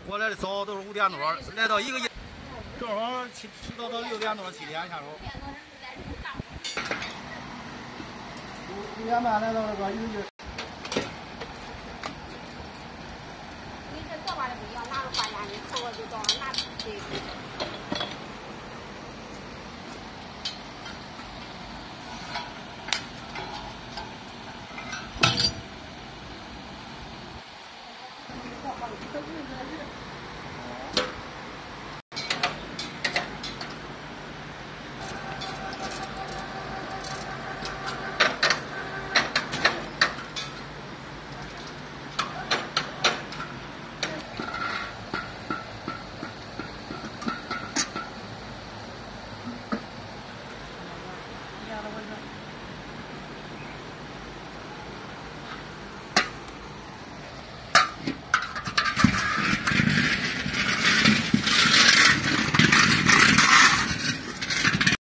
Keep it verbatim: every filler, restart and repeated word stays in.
我来的早都是五点多，来到一个夜，正好起起到到六点多七点下手。五五点半来到这个邮局。 你这这玩意儿不一样，拿着关键你扣了就到拿对。 哦。